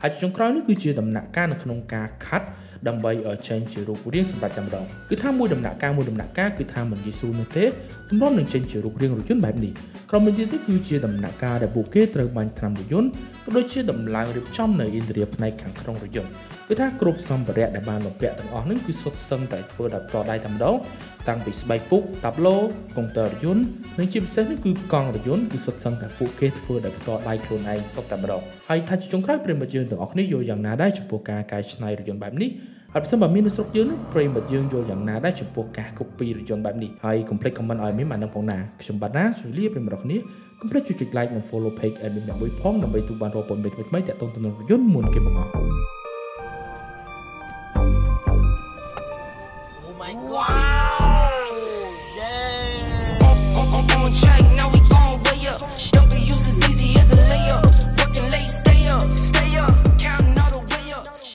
ហើយចុងក្រោយនេះគឺជាដំណាក់កាលនៅក្នុងការខាត់ដើម្បីឲ្យចេញជារូបរាងសម្រាប់តែម្ដងគឺថាមួយដំណាក់កាលគឺថាមិនយីស៊ូនោះទេទម្រាំនឹងចេញជារូបរាងរថយន្តបែបនេះក្រុមនេះទៀតគឺជាដំណាក់កាលដែលពួកគេត្រូវបាញ់ថ្នាំរថយន្តក៏ដូចជាដំឡើងរៀបចំនៅឥន្ទ្រាផ្នែកខាងក្នុងរថយន្តគឺថាគ្រប់សម្ភារៈដែលបានបំពាក់ទាំងអស់ហ្នឹងគឺសុទ្ធសឹងតែធ្វើដោយផ្ទាល់ដៃតែម្ដងតាំងពីស្បែកពុកតាប់ឡូកុងទ័ររថយន្តនិងជាពិសេសនេះគឺកង់រថយន្តគឺសុទ្ធសឹងតែពួកគេធ្វើដោយផ្ទាល់ដៃខ្លួនឯងសុទ្ធតែម្ដងហើយថាជាចុងក្រោយប្រិមិត្តយើងទាំងអស់គ្នាយល់យ៉ាងណាដែរចំពោះការកែច្នៃរថយន្តបែបនេះហើយបើសិនបើមាននៅស្រុកយើងនឹងប្រិមិត្តយើងយល់យ៉ាងណាដែរចំពោះការ copy រថយន្តបែបនេះហើយកុំភ្លេច comment ឲ្យមានបាននឹងផងណាខ្ញុំបាទណាជួយលាប្រិមិត្តគ្នាកុំភ្លេចជួយចុច like និង follow page admin អ្នកមួយផងដើម្បីទូបានរកព័ត៌មានថ្មីៗទាក់ទងទៅនឹងរថយន្តមុនគេបង្ហោះ Oh my god